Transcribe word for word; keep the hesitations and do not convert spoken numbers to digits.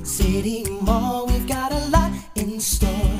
City Mall, we've got a lot in store.